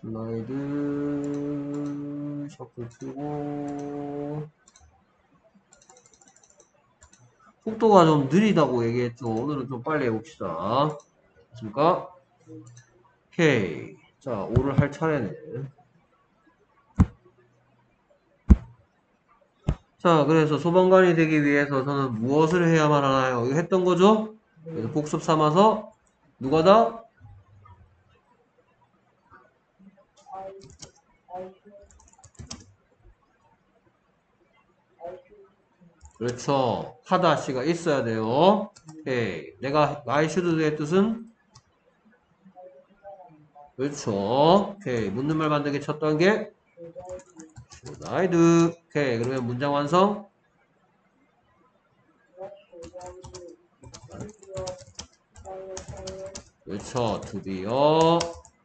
슬라이드 셔플 풀고 속도가 좀 느리다고 얘기했죠. 오늘은 좀 빨리 해봅시다. 됐습니까? 오케이. 자, 5를 할 차례네. 자, 그래서 소방관이 되기 위해서 저는 무엇을 해야만 하나요? 이거 했던 거죠? 그래서 복습 삼아서 누가다? 그렇죠. 하다 씨가 있어야 돼요. 오케이. 내가 I should do의 뜻은? 그렇죠. 오케이. 묻는 말 만들기 첫 단계. should I do. 오케이. 그러면 문장 완성. 그렇죠. to be a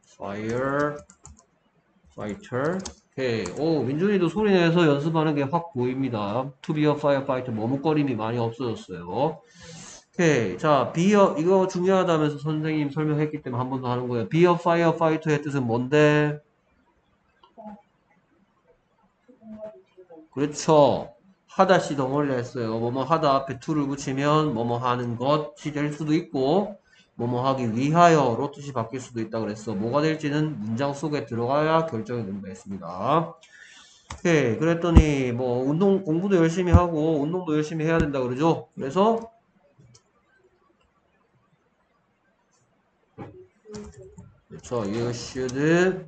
firefighter. 오케이. 오, 민준이도 소리 내서 연습하는 게 확 보입니다. to be a firefighter. 머뭇거림이 많이 없어졌어요. 오케이. 자, be a, 이거 중요하다면서 선생님 설명했기 때문에 한 번 더 하는 거예요. be a firefighter의 뜻은 뭔데? 그렇죠. 하다시 덩어리를 했어요. 뭐뭐 하다 앞에 to를 붙이면 뭐뭐 하는 것이 될 수도 있고 뭐뭐 하기 위하여로 뜻이 바뀔 수도 있다 그랬어. 뭐가 될지는 문장 속에 들어가야 결정이 된다 했습니다. 오케이. 그랬더니 뭐 운동 공부도 열심히 하고 운동도 열심히 해야 된다 그러죠. 그래서 그렇죠. You should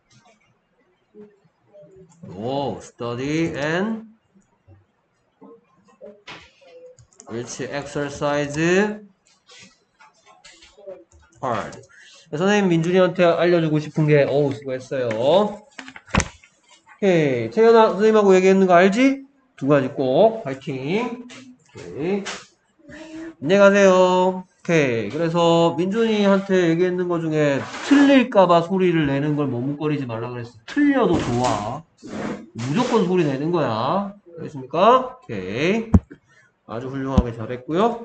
study and 그렇지. exercise hard. 선생님 민준이한테 알려주고 싶은 게 수고했어요. 오케이. 태연아 선생님하고 얘기했는 거 알지? 두 가지 꼭 파이팅. 오케이. 안녕히 가세요. 오케이. 그래서 민준이한테 얘기했는 거 중에 틀릴까봐 소리를 내는 걸 머뭇거리지 말라 그랬어. 틀려도 좋아. 무조건 소리 내는 거야. 알겠습니까? 오케이. 아주 훌륭하게 잘했고요.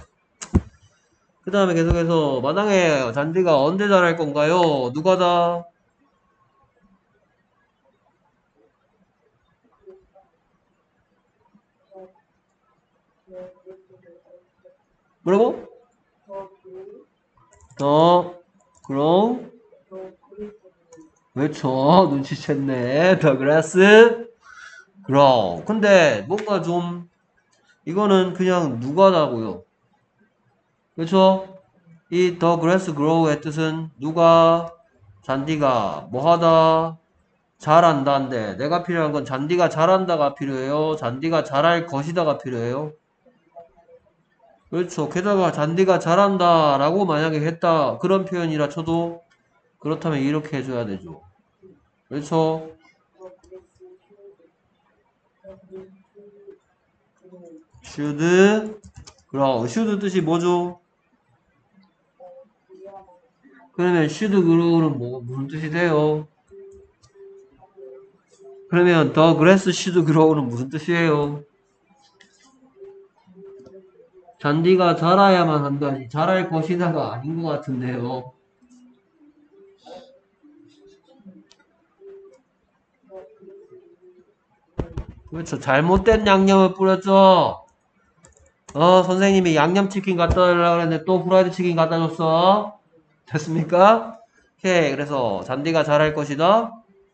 그 다음에 계속해서 마당에 잔디가 언제 자랄 건가요? 누가 다? 뭐라고? 더 grow 그렇죠. 눈치챘네. 더 grass grow. 근데 뭔가 좀 이거는 그냥 누가다고요. 그렇죠? 이 the grass grow의 뜻은 누가 잔디가 뭐하다 잘한다인데 내가 필요한 건 잔디가 잘한다가 필요해요. 잔디가 잘할 것이다가 필요해요. 그렇죠. 게다가 잔디가 잘한다라고 만약에 했다 그런 표현이라 쳐도 그렇다면 이렇게 해줘야 되죠. 그렇죠. should grow. should 뜻이 뭐죠? 그러면 should grow는 무슨 뜻이 돼요? 그러면 the grass should grow는 무슨 뜻이에요? 잔디가 자라야만 한다니 자랄 것이다가 아닌 것 같은데요. 그렇죠. 잘못된 양념을 뿌렸죠. 선생님이 양념치킨 갖다 달라고 그랬는데 또 프라이드 치킨 갖다 줬어. 됐습니까? 오케이. 그래서 잔디가 자랄 것이다.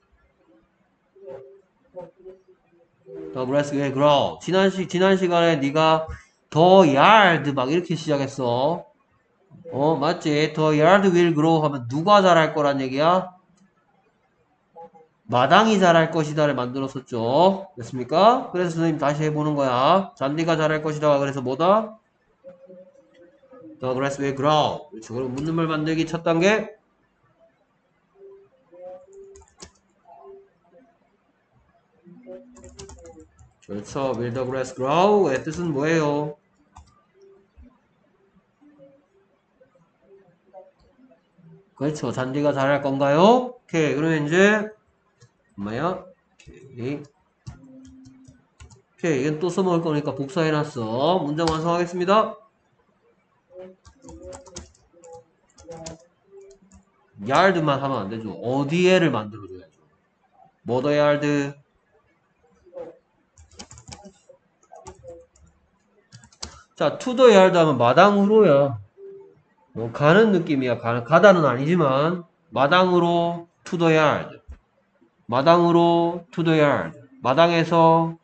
The grass will grow. 지난 시간에 네가 the yard 막 이렇게 시작했어. 맞지? The yard will grow 하면 누가 자랄 거란 얘기야? 마당이 자랄 것이다를 만들었었죠. 됐습니까? 그래서 선생님 다시 해보는 거야. 잔디가 자랄 것이다. 그래서 뭐다? The grass will grow. 그렇죠. 그럼 묻는 말 만들기 첫 단계. 그렇죠. Will the grass grow의 뜻은 뭐예요? 그렇죠. 잔디가 자랄 건가요? 오케이. 그러면 이제 엄마야. 오케이. 오케이. 이건 또 써먹을 거니까 복사해놨어. 문장 완성하겠습니다. yard만 하면 안 되죠. 어디에를 만들어줘야죠. 뭐 the yard? 자, to the yard 하면 마당으로야. 뭐 가는 느낌이야. 가다는 아니지만 마당으로 to the yard. 마당으로 to the yard. 마당에서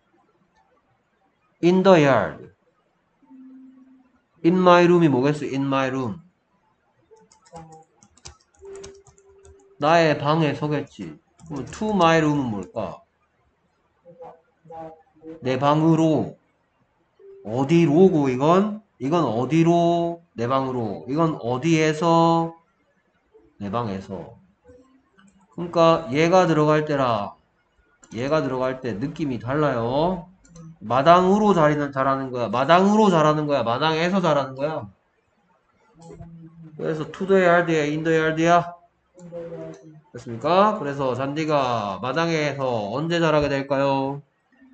in the yard. in my room이 뭐겠어? in my room. 나의 방에 서겠지. 그럼 to my room은 뭘까? 내 방으로. 어디로고 이건? 이건 어디로? 내 방으로. 이건 어디에서? 내 방에서. 그러니까 얘가 들어갈 때랑 얘가 들어갈 때 느낌이 달라요. 마당으로 잘하는 거야. 마당으로 잘하는 거야. 마당에서 잘하는 거야. 그래서 to the yard야, in the yard야. 됐습니까? 그래서 잔디가 마당에서 언제 자라게 될까요?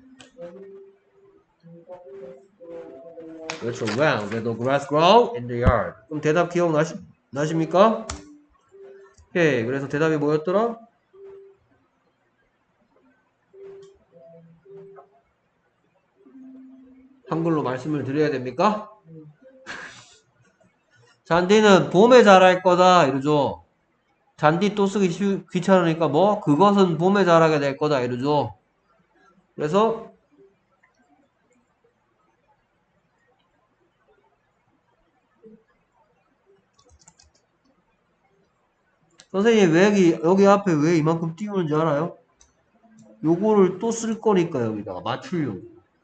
그렇죠. When the grass grow in the yard. 그럼 대답 기억나십니까? 오케이. 그래서 대답이 뭐였더라? 한글로 말씀을 드려야 됩니까? 잔디는 봄에 자랄 거다 이러죠. 잔디 또 쓰기 귀찮으니까 뭐? 그것은 봄에 자라게 될 거다 이러죠. 그래서 선생님 왜 여기 앞에 왜 이만큼 띄우는지 알아요? 요거를 또 쓸 거니까 여기다가 맞추려고.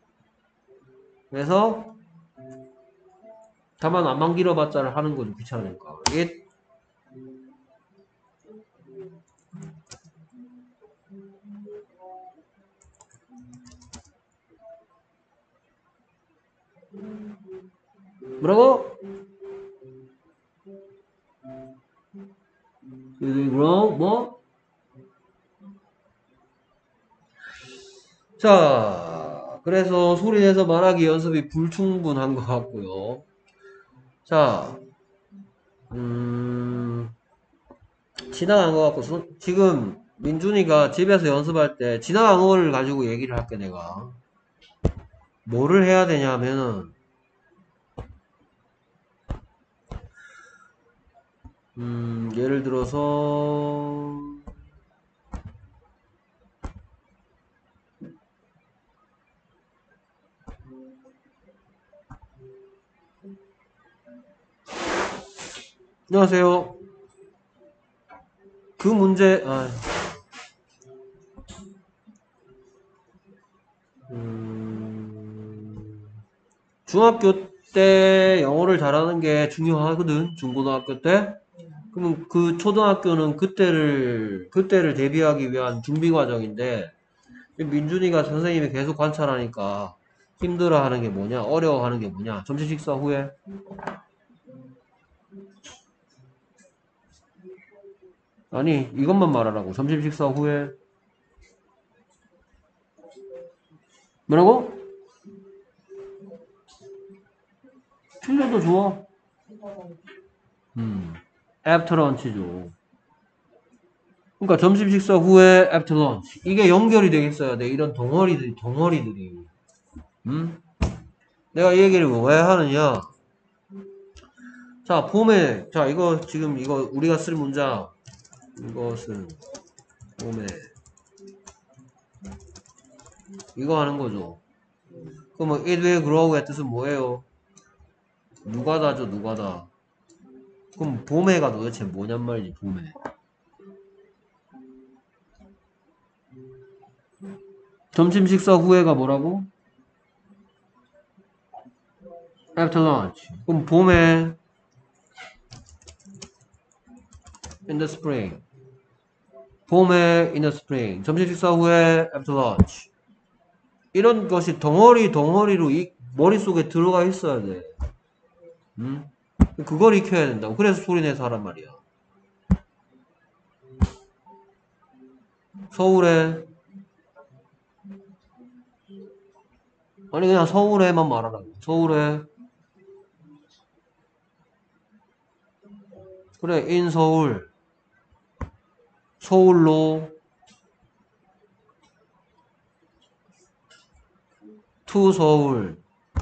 그래서 다만 안만 길어봤자를 하는 거죠. 귀찮으니까. 이게 뭐라고? grow 뭐? 자, 그래서 소리 내서 말하기 연습이 불충분한 것 같고요. 자, 지나간 것 같고 지금 민준이가 집에서 연습할 때 지나간 거를 가지고 얘기를 할게 내가. 뭐를 해야 되냐면은 예를 들어서 안녕하세요. 그 문제 중학교 때 영어를 잘하는 게 중요하거든. 중고등학교 때. 그러면 그 초등학교는 그때를 대비하기 위한 준비 과정인데 민준이가 선생님이 계속 관찰하니까 힘들어하는 게 뭐냐, 어려워하는 게 뭐냐. 점심 식사 후에 아니 이것만 말하라고. 점심 식사 후에 뭐라고? 틀려도 좋아. after lunch죠. 그러니까 점심 식사 후에 after lunch. 이게 연결이 되겠어야 돼. 이런 덩어리들이. 내가 이 얘기를 왜 하느냐? 자, 봄에, 자, 이거 지금 이거 우리가 쓸 문장. 이것은 봄에 이거 하는 거죠. 그러면 it will grow의 뜻은 뭐예요? 누가다죠, 누가다. 그럼 봄에가 도대체 뭐냔 말이지, 봄에. 점심 식사 후에가 뭐라고? after lunch. 그럼 봄에 in the spring. 봄에 in the spring. 점심 식사 후에 after lunch. 이런 것이 덩어리로 이 머릿속에 들어가 있어야 돼. 그걸 익혀야 된다고. 그래서 소리내서 하란 말이야. 서울에 아니 그냥 서울에만 말하라고. 서울에 그래 in 서울 서울로 to 서울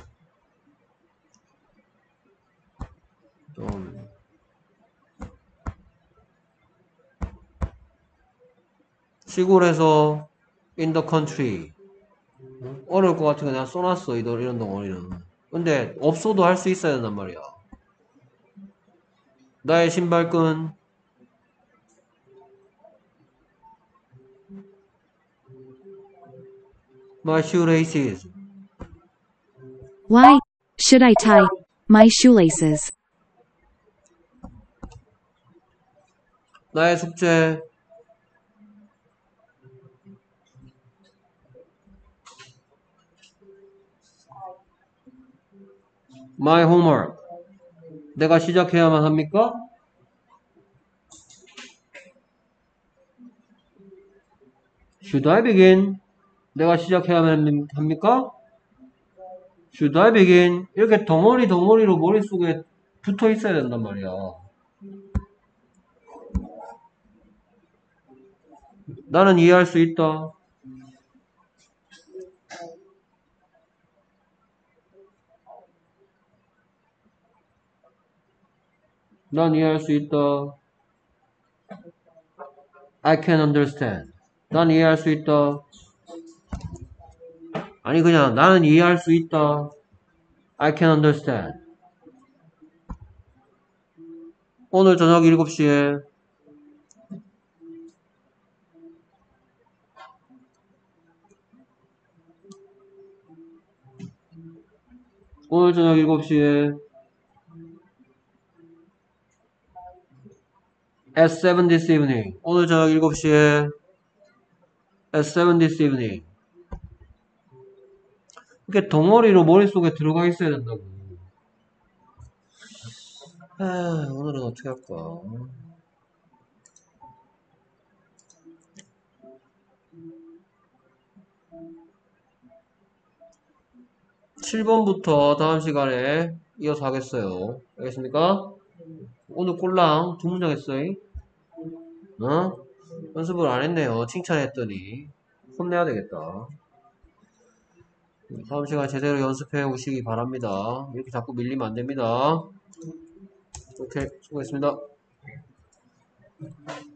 시골에서 in the country 어려울 것 같으니까 내가 써놨어 이런 덩어리는. 근데 없어도 할 수 있어야 된단 말이야. 나의 신발끈 my shoelaces Why should I tie my shoelaces? 나의 숙제 my homework 내가 시작해야만 합니까? Should I begin? 내가 시작해야만 합니까? Should I begin? 이렇게 덩어리로 머릿속에 붙어 있어야 된단 말이야. 나는 이해할 수 있다. 난 이해할 수 있다. I can understand. 난 이해할 수 있다. 아니 그냥 나는 이해할 수 있다. I can understand. 오늘 저녁 7시에 오늘 저녁 7시에 at 7 this evening. 오늘 저녁 7시에 at 7 this evening. 이렇게 덩어리로 머릿속에 들어가 있어야 된다고. 오늘은 어떻게 할까? 7번부터 다음 시간에 이어서 하겠어요. 알겠습니까? 오늘 꼴랑 2문장 했어요. 연습을 안 했네요. 칭찬했더니 혼내야 되겠다. 다음 시간 제대로 연습해 오시기 바랍니다. 이렇게 자꾸 밀리면 안 됩니다. 오케이, 수고했습니다.